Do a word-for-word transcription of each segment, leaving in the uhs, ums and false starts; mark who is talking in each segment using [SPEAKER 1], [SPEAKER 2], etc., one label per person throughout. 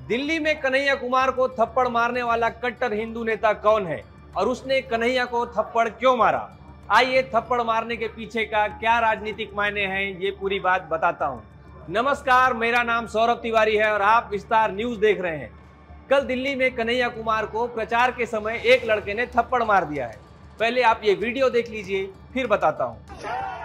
[SPEAKER 1] दिल्ली में कन्हैया कुमार को थप्पड़ मारने वाला कट्टर हिंदू नेता कौन है और उसने कन्हैया को थप्पड़ क्यों मारा? आइए थप्पड़ मारने के पीछे का क्या राजनीतिक मायने हैं ये पूरी बात बताता हूं। नमस्कार, मेरा नाम सौरभ तिवारी है और आप विस्तार न्यूज देख रहे हैं। कल दिल्ली में कन्हैया कुमार को प्रचार के समय एक लड़के ने थप्पड़ मार दिया है। पहले आप ये वीडियो देख लीजिए, फिर बताता हूं।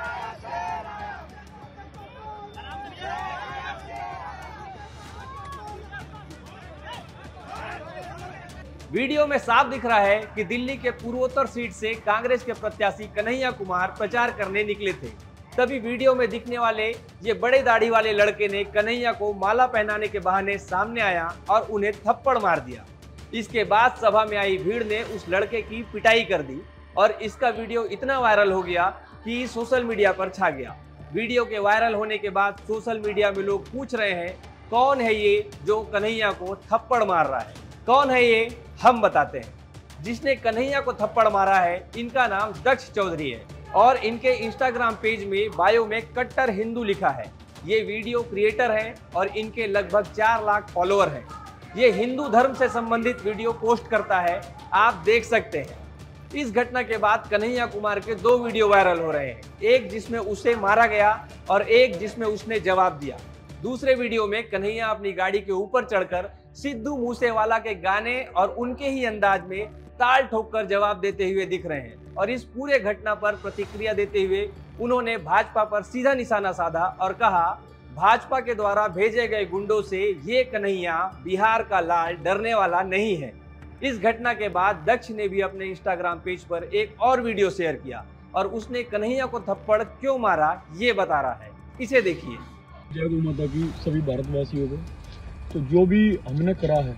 [SPEAKER 1] वीडियो में साफ दिख रहा है कि दिल्ली के पूर्वोत्तर सीट से कांग्रेस के प्रत्याशी कन्हैया कुमार प्रचार करने निकले थे। तभी वीडियो में दिखने वाले ये बड़े दाढ़ी वाले लड़के ने कन्हैया को माला पहनाने के बहाने सामने आया और उन्हें थप्पड़ मार दिया। इसके बाद सभा में आई भीड़ ने उस लड़के की पिटाई कर दी और इसका वीडियो इतना वायरल हो गया कि सोशल मीडिया पर छा गया। वीडियो के वायरल होने के बाद सोशल मीडिया में लोग पूछ रहे हैं, कौन है ये जो कन्हैया को थप्पड़ मार रहा है? कौन है ये, हम बताते हैं। जिसने कन्हैया को थप्पड़ मारा है, इनका नाम दक्ष चौधरी है और इनके इंस्टाग्राम पेज में बायो में कट्टर हिंदू लिखा है। ये वीडियो क्रिएटर हैं और इनके लगभग चार लाख फॉलोअर हैं। ये हिंदू धर्म से संबंधित वीडियो पोस्ट करता है, आप देख सकते हैं। इस घटना के बाद कन्हैया कुमार के दो वीडियो वायरल हो रहे हैं, एक जिसमें उसे मारा गया और एक जिसमें उसने जवाब दिया। दूसरे वीडियो में कन्हैया अपनी गाड़ी के ऊपर चढ़कर सिद्धू मूसेवाला के गाने और उनके ही अंदाज में ताल ठोककर जवाब देते हुए दिख रहे हैं और इस पूरे घटना पर प्रतिक्रिया देते हुए उन्होंने भाजपा पर सीधा निशाना साधा और कहा, भाजपा के द्वारा भेजे गए गुंडों से ये कन्हैया बिहार का लाल डरने वाला नहीं है। इस घटना के बाद दक्ष ने भी अपने इंस्टाग्राम पेज पर एक और वीडियो शेयर किया और उसने कन्हैया को थप्पड़ क्यों मारा ये बता रहा है। इसे देखिए।
[SPEAKER 2] जय गौ माता की सभी भारतवासियों को। तो जो भी हमने करा है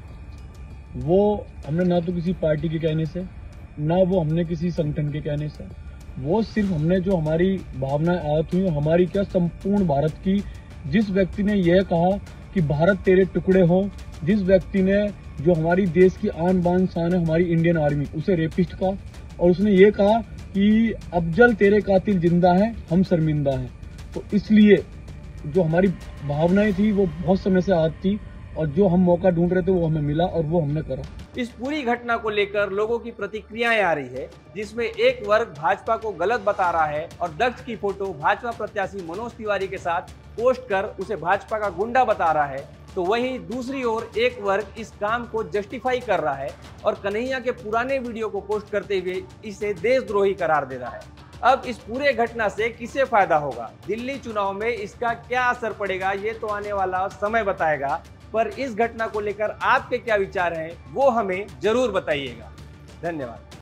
[SPEAKER 2] वो हमने ना तो किसी पार्टी के कहने से, ना वो हमने किसी संगठन के कहने से, वो सिर्फ हमने जो हमारी भावनाएं आहत हुई, हमारी क्या संपूर्ण भारत की, जिस व्यक्ति ने यह कहा कि भारत तेरे टुकड़े हो, जिस व्यक्ति ने जो हमारी देश की आन बान शान है हमारी इंडियन आर्मी, उसे रेपिस्ट कहा और उसने ये कहा कि अफजल तेरे कातिल जिंदा है, हम शर्मिंदा हैं। तो इसलिए जो हमारी भावनाएं थी वो बहुत समय से आहत थी और जो हम मौका ढूंढ रहे थे वो हमें मिला और वो हमने करा।
[SPEAKER 1] इस पूरी घटना को लेकर लोगों की प्रतिक्रियाएं आ रही है, जिसमें एक वर्ग भाजपा को गलत बता रहा है और दक्ष की फोटो भाजपा प्रत्याशी मनोज तिवारी के साथ पोस्ट कर उसे भाजपा का गुंडा बता रहा है, तो वहीं दूसरी ओर एक वर्ग इस काम को जस्टिफाई कर रहा है और कन्हैया के पुराने वीडियो को पोस्ट करते हुए इसे देशद्रोही करार दे रहा है। अब इस पूरे घटना से किसे फायदा होगा, दिल्ली चुनाव में इसका क्या असर पड़ेगा, ये तो आने वाला समय बताएगा। पर इस घटना को लेकर आपके क्या विचार हैं वो हमें जरूर बताइएगा। धन्यवाद।